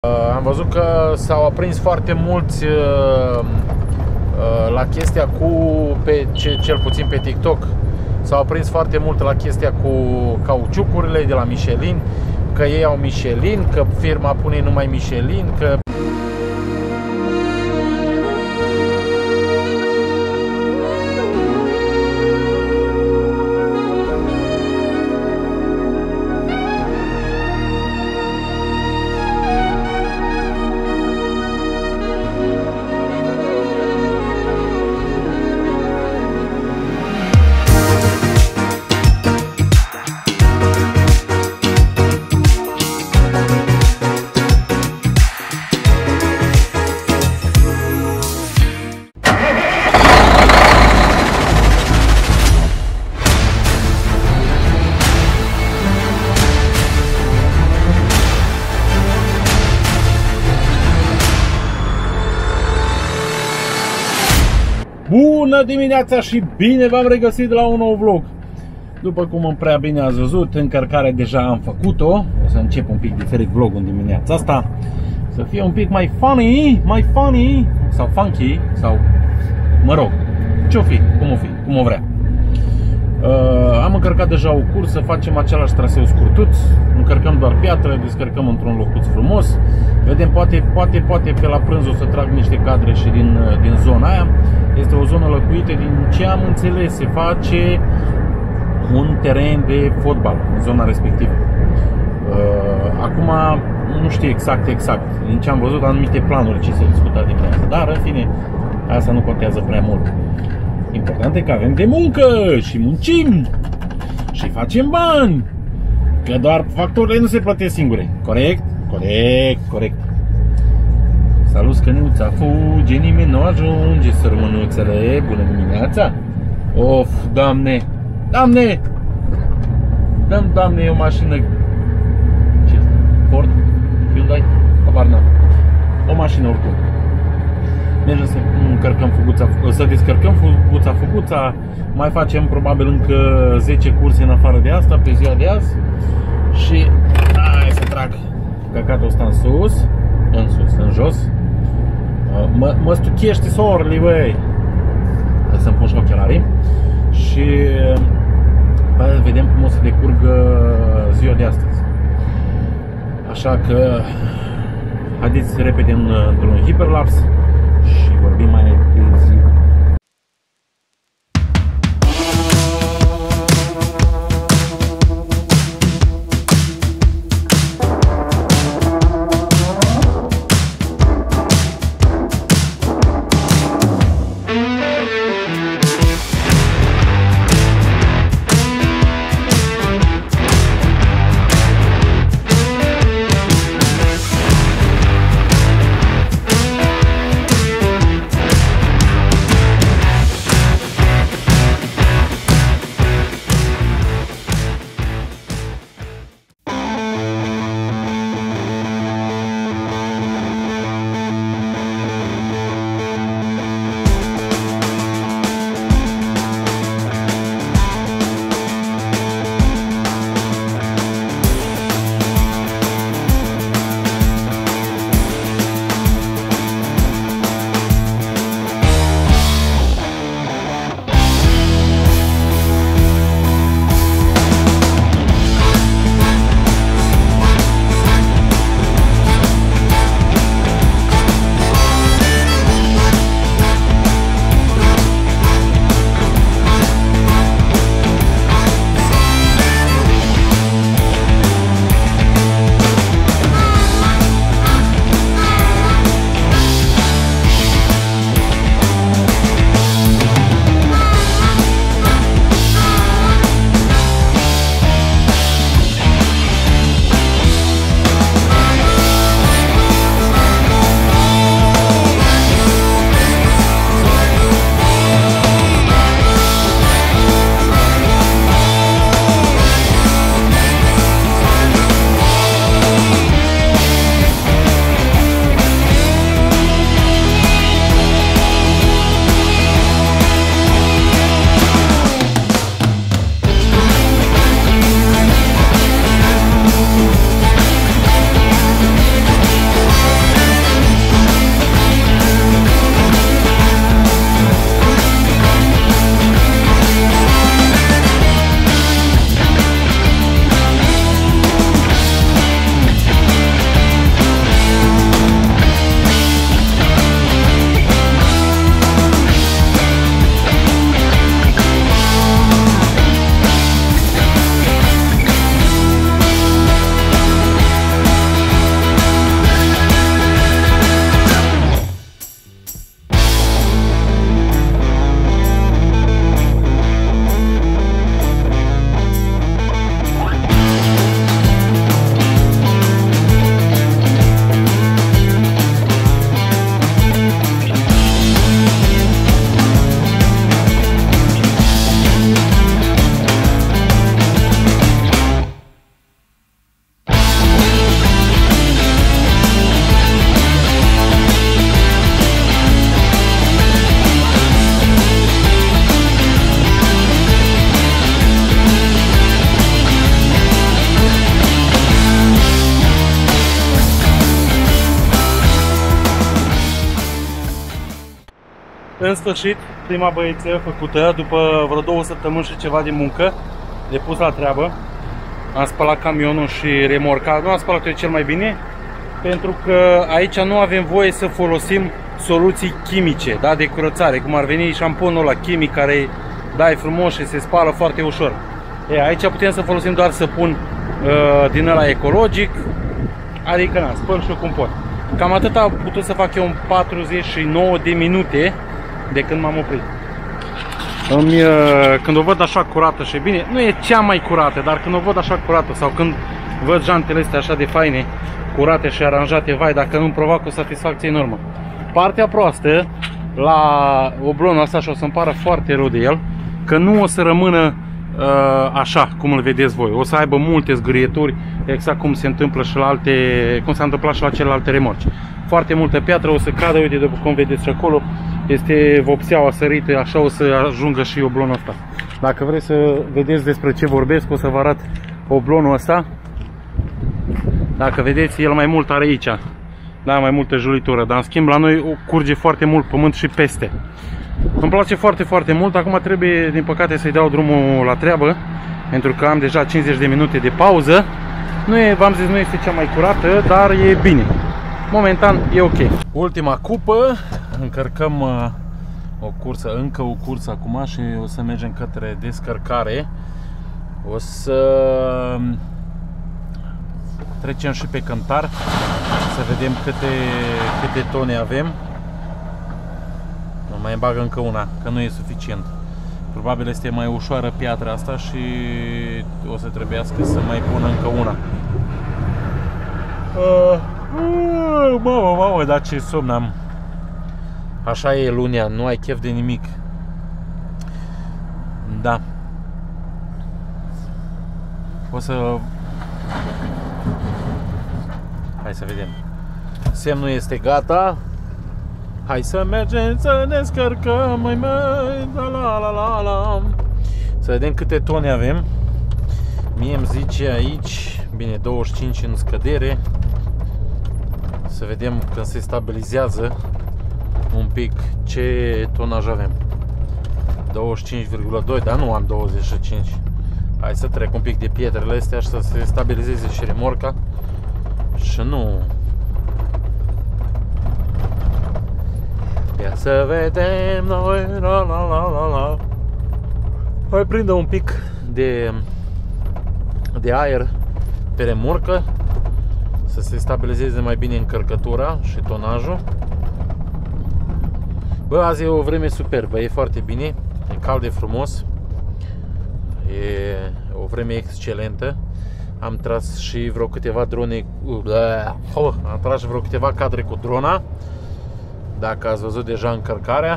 Am văzut că s-au aprins foarte mulți la chestia cel puțin pe TikTok, s-au aprins foarte mult la chestia cu cauciucurile de la Michelin, că ei au Michelin, că firma pune numai Michelin, că... Bună dimineața și bine v-am regăsit la un nou vlog. După cum prea bine ați văzut, încărcarea deja am făcut-o. O să încep un pic diferit vlogul în dimineața asta, să fie un pic mai funny, sau funky, sau mă rog, ce-o fi, cum o vrea. Am încărcat deja o cursă, facem același traseu scurtuț, încărcăm doar piatră, descărcăm într-un locuț frumos. Vedem, poate pe la prânz o să trag niște cadre și din zona aia. Este o zonă lăcuită, din ce am înțeles, se face un teren de fotbal în zona respectivă. Acum nu știu exact, din ce am văzut, anumite planuri ce se discută din asta, dar în fine, asta nu contează prea mult. Important e că avem de muncă și muncim și facem bani, că doar facturile nu se plătesc singure. Corect? Corect. Salut, scănuța, fuge, nimeni nu ajunge, sărmânuțele, bună dimineața. Of, Doamne, dăm, Doamne, o mașină, ce este? Ford? Hyundai? Habar n-am. O mașină oricum. Mergem să încărcăm să descărcăm fuguța, mai facem probabil încă 10 curse în afară de asta, pe ziua de azi. Și hai să trag căcatul ăsta în jos. Mă stuchiește sorli, băi. Hai să-mi pun și ochelarii. Și vedem cum o să decurgă ziua de astăzi. Așa că haideți repede într-un hiperlapse și vorbim mai târziu. În sfârșit, prima băiețeală făcută după vreo 2 săptămâni și ceva de muncă, de pus la treabă. Am spălat camionul și remorca. Nu am spălat eu cel mai bine, pentru că aici nu avem voie să folosim soluții chimice, da, de curățare, cum ar veni șamponul ăla chimic care dai frumos și se spală foarte ușor. Aici putem să folosim doar săpun din ăla ecologic, adică na, spăl și eu cum pot. Cam atât am putut să fac eu în 49 de minute de când m-am oprit. Când o văd așa curată și bine, nu e cea mai curată, dar când o văd așa curată sau când văd jantele astea așa de faine, curate și aranjate, vai, dacă nu-mi provoacă o satisfacție enormă. Partea proastă la oblonul ăsta, și o să-mi pară foarte rău de el, că nu o să rămână așa cum îl vedeți voi. O să aibă multe zgârieturi, exact cum se întâmplă și la alte, cum s-a întâmplat și la celelalte remorci. Foarte multă piatră o să cadă, uite, după cum vedeți și acolo, este vopseaua sărită, așa o să ajungă și oblonul ăsta. Dacă vreți să vedeți despre ce vorbesc, o să vă arăt oblonul ăsta. Dacă vedeți, el mai mult are aici, da, mai multă julitură, dar în schimb la noi curge foarte mult pământ și peste. Îmi place foarte, foarte mult. Acum trebuie, din păcate, să-i dau drumul la treabă, pentru că am deja 50 de minute de pauză. Nu e, v-am zis, nu este cea mai curată, dar e bine. Momentan e ok. Ultima cupă, încărcăm încă o cursă acum și o să mergem către descărcare. O să trecem și pe cântar, să vedem câte tone avem. Mai bag încă una, că nu e suficient. Probabil este mai ușoară piatra asta și o să trebuiască să mai pun încă una. Mamă, dar ce somn am. Așa e lunea, nu ai chef de nimic. Da. O să... Hai să vedem. Semnul este gata. Hai să mergem să ne descărcăm, mai la. Să vedem câte tone avem. Mie îmi zice aici, bine, 25 în scădere. Să vedem când se stabilizează un pic ce tonaj avem. 25,2, dar nu am 25. Hai să trec un pic de pietrele astea și să se stabilizeze și remorca. Și nu... Ia să vedem noi, la. Hai prinde un pic de aer pe remorcă, să se stabilizeze mai bine încărcătura și tonajul. Bă, azi e o vreme superbă, e foarte bine, e cald, e frumos, e o vreme excelentă. Am tras și vreo câteva drone, am tras vreo câteva cadre cu drona. Dacă ați văzut deja încărcarea.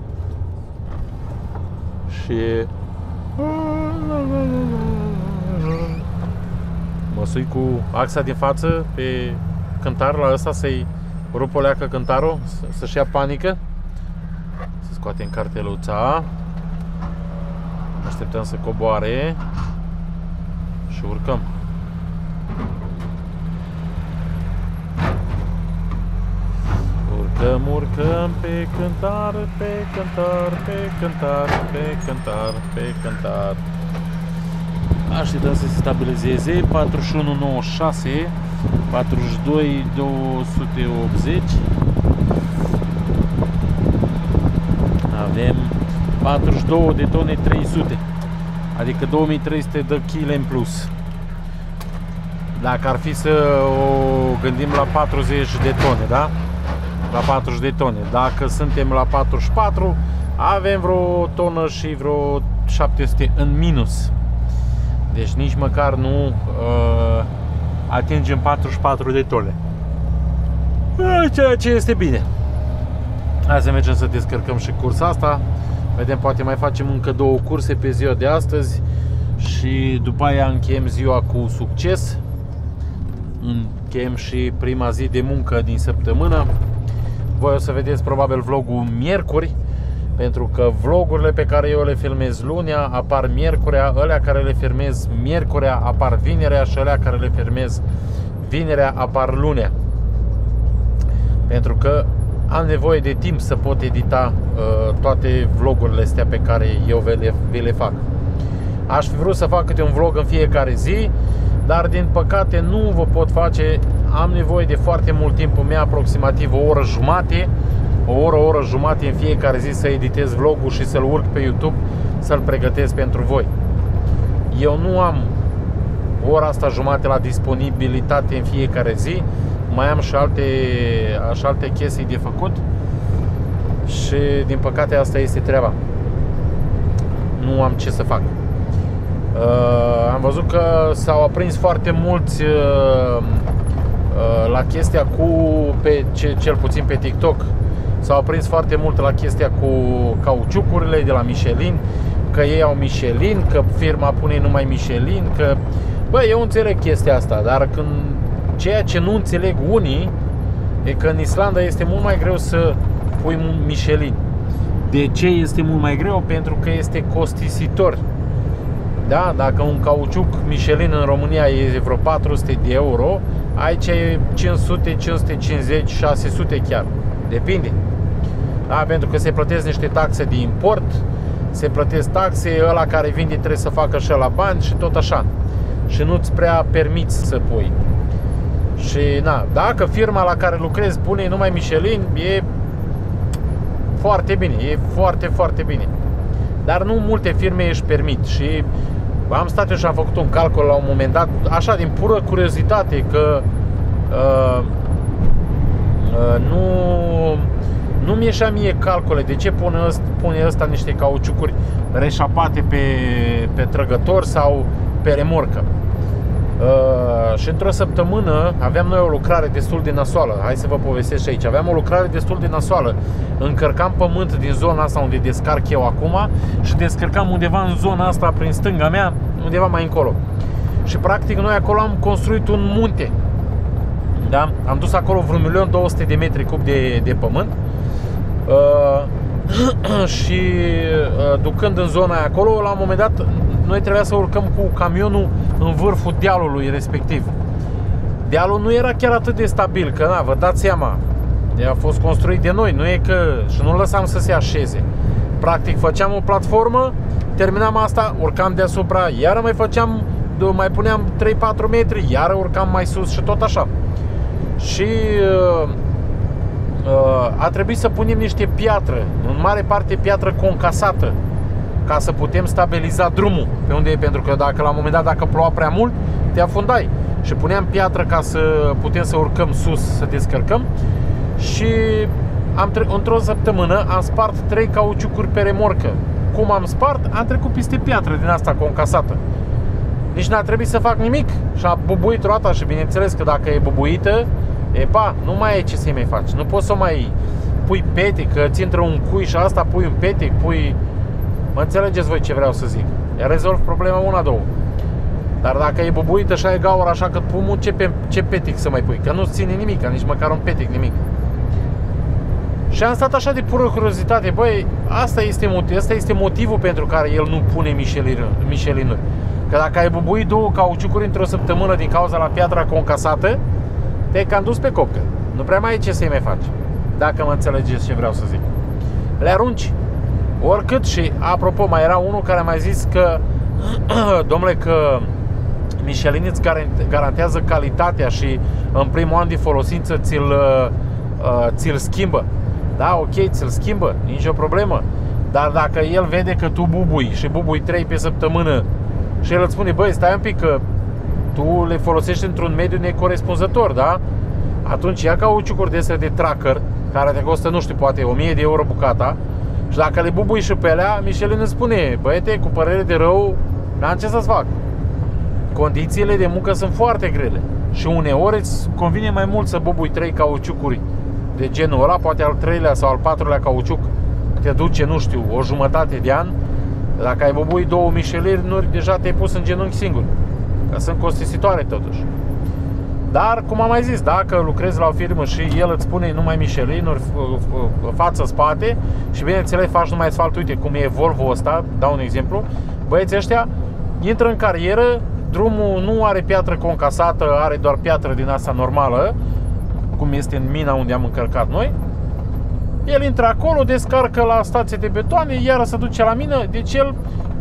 Și mă sui cu axa din față pe cântar la ăsta, să-i rup o leacă cântarul, să-și ia panică. Să scoatem carteluța. Așteptăm să coboare și urcăm. Urcăm pe cântar, pe cântar, pe cântar, pe cântar, pe cântar. Așteptăm să se stabilizeze. 41,96, 42,280. Avem 42 de tone 300, adică 2300 de kg în plus. Dacă ar fi să o gândim la 40 de tone, da? La 40 de tone. Dacă suntem la 44, avem vreo tonă și vreo 700 în minus. Deci nici măcar nu atingem 44 de tone. Ceea ce este bine. Hai să mergem să descărcăm și cursa asta. Vedem, poate mai facem încă 2 curse pe ziua de astăzi și după aia încheiem ziua cu succes. Încheiem și prima zi de muncă din săptămână. Voi o să vedeți probabil vlogul miercuri, pentru că vlogurile pe care eu le filmez lunea apar miercurea, alea care le filmez miercurea apar vinerea și alea care le filmez vinerea apar lunea. Pentru că am nevoie de timp să pot edita toate vlogurile astea pe care eu vi le fac. Aș fi vrut să fac câte un vlog în fiecare zi, dar din păcate nu vă pot face. Am nevoie de foarte mult timp, îmi ia aproximativ o oră jumate, o oră jumate în fiecare zi să editez vlogul și să-l urc pe YouTube, să-l pregătesc pentru voi. Eu nu am ora asta jumate la disponibilitate în fiecare zi, mai am și alte chestii de făcut și din păcate asta este treaba. Nu am ce să fac. Am văzut că s-au aprins foarte mulți la chestia cel puțin pe TikTok, s-au aprins foarte mult la chestia cu cauciucurile de la Michelin, că ei au Michelin, că firma pune numai Michelin, că... Bă, eu înțeleg chestia asta, dar ceea ce nu înțeleg unii e că în Islanda este mult mai greu să pui Michelin. De ce este mult mai greu? pentru că este costisitor. Da? Dacă un cauciuc Michelin în România e vreo 400 de euro, aici e 500, 550, 600 chiar. Depinde. Da? Pentru că se plătesc niște taxe de import, se plătesc taxe, ăla care vinde trebuie să facă și la bani și tot așa. Și nu-ți prea permiți să pui. Și na, dacă firma la care lucrezi pune numai Michelin, e foarte bine, e foarte, foarte bine. Dar nu multe firme își permit. Și am stat eu și am făcut un calcul la un moment dat, așa din pură curiozitate, că nu mi ieșea mie calcule de ce pune ăsta niște cauciucuri reșapate pe trăgător sau pe remorcă. Și într-o săptămână aveam noi o lucrare destul de nasoală. Hai să vă povestesc și aici. Aveam o lucrare destul de nasoală. Încărcam pământ din zona asta unde descarc eu acum și descărcam undeva în zona asta prin stânga mea, undeva mai încolo. Și practic noi acolo am construit un munte. Da? Am dus acolo vreun 1.200.000 de metri cub de pământ. Și ducând în zona aia acolo, la un moment dat noi trebuia să urcăm cu camionul în vârful dealului respectiv. Dealul nu era chiar atât de stabil, că na, vă dați seama, a fost construit de noi, nu e că... și nu lăsam să se așeze. Practic făceam o platformă, terminam asta, urcam deasupra, iară mai puneam 3-4 metri, iară urcam mai sus și tot așa. Și a trebuit să punem niște piatră, în mare parte piatră concasată, ca să putem stabiliza drumul pe unde e, pentru că dacă la un moment dat, dacă ploua prea mult, te afundai. Și puneam piatră ca să putem să urcăm sus, să descărcăm. Și într-o săptămână am spart 3 cauciucuri pe remorcă. Cum am spart? Am trecut peste piatră din asta concasată. Nici n-a trebuit să fac nimic. Și a bubuit roata și bineînțeles că dacă e bubuită, nu mai ai ce să-i mai faci. Nu poți să mai pui petec, că ți intră un cui și asta pui un petec, Mă înțelegeți voi ce vreau să zic. Rezolv problema una-două. Dar dacă e bubuită și ai gaură așa cât pumul, ce petec să mai pui? Că nu-ți ține nimic, nici măcar un petec, nimic. Și am stat așa de pură curiozitate. Băi, asta este motivul pentru care el nu pune Michelin-uri. Că dacă ai bubuit 2 cauciucuri într-o săptămână din cauza la piatra concasată, te-ai cam dus pe copcă. Nu prea mai ai ce să-i mai faci. Dacă mă înțelegeți ce vreau să zic. Le arunci oricât. Și apropo, mai era unul care mi-a zis că domnule, că Michelin îți garantează calitatea și în primul an de folosință ți-l schimbă. Da, ok, ți-l schimbă, nicio problemă. Dar dacă el vede că tu bubui și bubui 3 pe săptămână și el îți spune, băi, stai un pic că tu le folosești într-un mediu necorespunzător, da? Atunci ia cauciucuri de astea de tracker, care te costă, nu știu, poate 1000 de euro bucata, și dacă le bubui și pe alea, Michelin îți spune, băiete, cu părere de rău, n-am ce să-ți fac. Condițiile de muncă sunt foarte grele și uneori îți convine mai mult să bubui 3 cauciucuri de genul ăla, poate al 3-lea sau al 4-lea cauciuc te duce, nu știu, o jumătate de an. Dacă ai bubui 2 Michelin-uri, deja te-ai pus în genunchi singur, că sunt costisitoare totuși. Dar, cum am mai zis, dacă lucrezi la o firmă și el îți spune numai Michelin-uri față-spate și bineînțeles faci numai asfalt, uite cum e Volvo ăsta, dau un exemplu, băieții ăștia intră în carieră, drumul nu are piatră concasată, are doar piatră din asta normală, cum este în mina unde am încărcat noi, El intră acolo, descarcă la stație de betoane, iară se duce la mină, deci el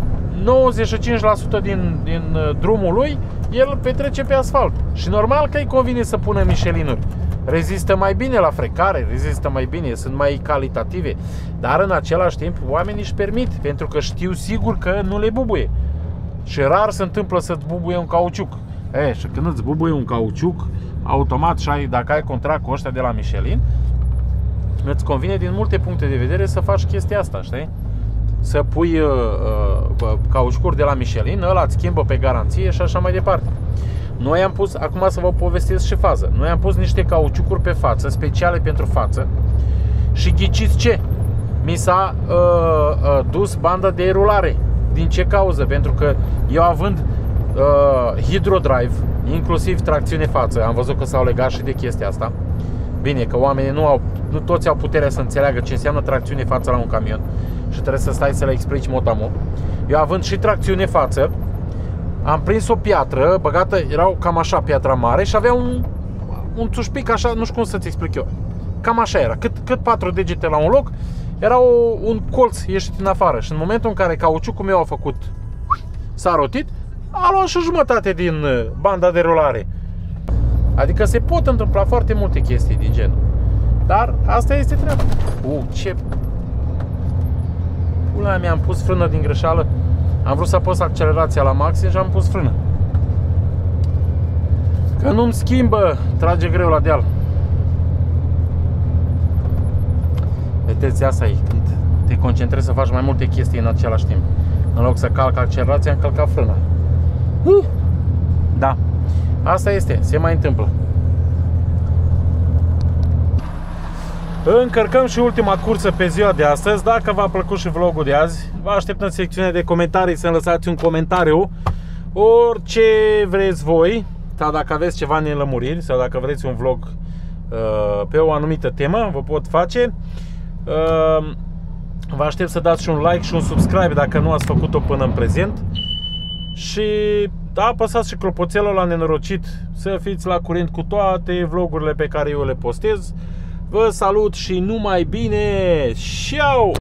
95% din drumul lui el petrece pe asfalt. Și normal că îi convine să pună Michelin-uri. Rezistă mai bine la frecare, rezistă mai bine, sunt mai calitative. Dar în același timp oamenii își permit, pentru că știu sigur că nu le bubuie. Și rar se întâmplă să-ți bubuie un cauciuc. Și când îți bubuie un cauciuc, automat, și dacă ai contract cu ăștia de la Michelin, îți convine din multe puncte de vedere să faci chestia asta, știi? Să pui cauciucuri de la Michelin, ăla îți schimbă pe garanție și așa mai departe. Noi am pus, acum să vă povestesc și fază. Noi am pus niște cauciucuri pe față, speciale pentru față. Și ghiciți ce? Mi s-a dus banda de rulare. Din ce cauză? Pentru că eu având hidrodrive, inclusiv tracțiune față, am văzut că s-au legat și de chestia asta. Bine, că oamenii nu toți au puterea să înțeleagă ce înseamnă tracțiune față la un camion și trebuie să stai să le explici mot-a-mot. Eu având și tracțiune față, am prins o piatră băgată, erau cam așa, piatra mare, și avea un țușpic așa, nu știu cum să-ți explic eu. Cam așa era, cât 4 degete la un loc, era un colț ieșit în afară. Și în momentul în care cauciucul meu a făcut, s-a rotit, a luat și jumătate din banda de rulare. Adică se pot întâmpla foarte multe chestii din genul. Dar asta este treaba. Ce... Pula mea, am pus frână din greșeală. Am vrut să apăs accelerația la maxim și am pus frână. Că nu-mi schimbă, trage greu la deal. Vedeți, asta e, când te concentrezi să faci mai multe chestii în același timp. În loc să calc accelerația, am calcat frâna. Da, asta este, se mai întâmplă. Încărcăm și ultima cursă pe ziua de astăzi. Dacă v-a plăcut și vlogul de azi, vă aștept în secțiunea de comentarii să-mi lăsați un comentariu, orice vreți voi, sau dacă aveți ceva nelămuriri, sau dacă vreți un vlog pe o anumită temă, vă pot face. Vă aștept să dați și un like și un subscribe dacă nu ați făcut-o până în prezent. Și da, apăsați și clopoțelul la nenorocit să fiți la curent cu toate vlogurile pe care eu le postez. Vă salut și numai bine! Ciao!